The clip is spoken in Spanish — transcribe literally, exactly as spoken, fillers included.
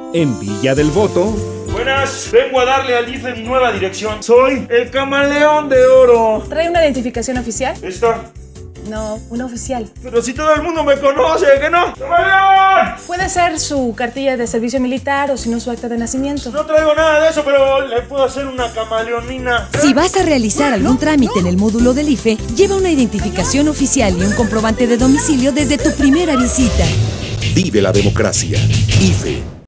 En Villa del Voto. Buenas, vengo a darle al I F E nueva dirección. Soy el camaleón de oro. ¿Trae una identificación oficial? ¿Esta? No, una oficial. Pero si todo el mundo me conoce, ¿qué no? ¡Camaleón! Puede ser su cartilla de servicio militar o si no su acta de nacimiento. No traigo nada de eso, pero le puedo hacer una camaleonina. Si vas a realizar algún trámite en el módulo del I F E, lleva una identificación oficial y un comprobante de domicilio desde tu primera visita. Vive la democracia. I F E.